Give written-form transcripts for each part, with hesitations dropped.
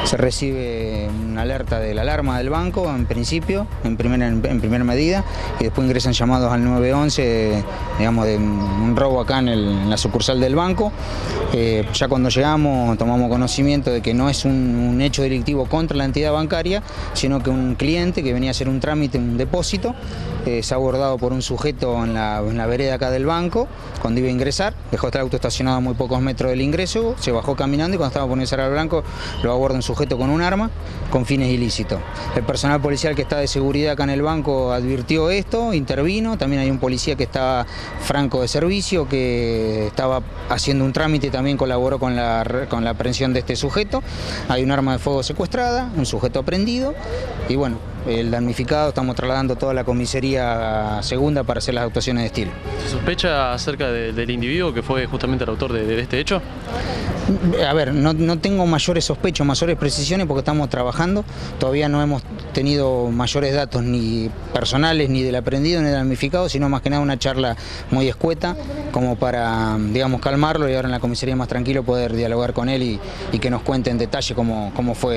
Se recibe una alerta de la alarma del banco en principio, en primera medida, y después ingresan llamados al 911, digamos, de un robo acá en la sucursal del banco. Ya cuando llegamos tomamos conocimiento de que no es un hecho delictivo contra la entidad bancaria, sino que un cliente que venía a hacer un trámite, un depósito, se ha abordado por un sujeto en la vereda acá del banco cuando iba a ingresar, dejó el auto estacionado a muy pocos metros del ingreso, se bajó caminando y cuando estaba por ingresar al banco lo aborda un sujeto con un arma con fines ilícitos. El personal policial que está de seguridad acá en el banco advirtió esto, intervino, también hay un policía que estaba franco de servicio que estaba haciendo un trámite, también colaboró con la aprehensión de este sujeto. Hay un arma de fuego secuestrada, un sujeto aprehendido y bueno, el damnificado estamos trasladando toda la comisaría segunda para hacer las actuaciones de estilo. ¿Se sospecha acerca del individuo que fue justamente el autor de este hecho? A ver, no tengo mayores sospechos, mayores precisiones porque estamos trabajando, todavía no hemos tenido mayores datos ni personales, ni del aprehendido, ni del damnificado, sino más que nada una charla muy escueta, como para, digamos, calmarlo y ahora en la comisaría más tranquilo poder dialogar con él y que nos cuente en detalle cómo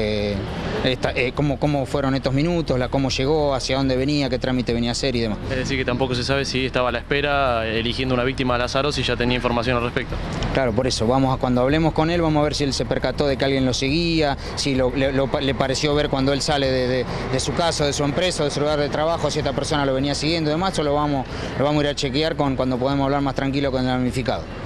fueron estos minutos, cómo llegó, hacia dónde venía, qué trámite venía a hacer y demás. Es decir, que tampoco se sabe si estaba a la espera, eligiendo una víctima al azar o si ya tenía información al respecto. Claro, por eso, cuando hablemos con él, vamos a ver si él se percató de que alguien lo seguía, si le pareció ver cuando él sale de su casa, de su empresa, de su lugar de trabajo, si esta persona lo venía siguiendo y demás, o lo vamos a ir a chequear cuando podamos hablar más tranquilo con el damnificado.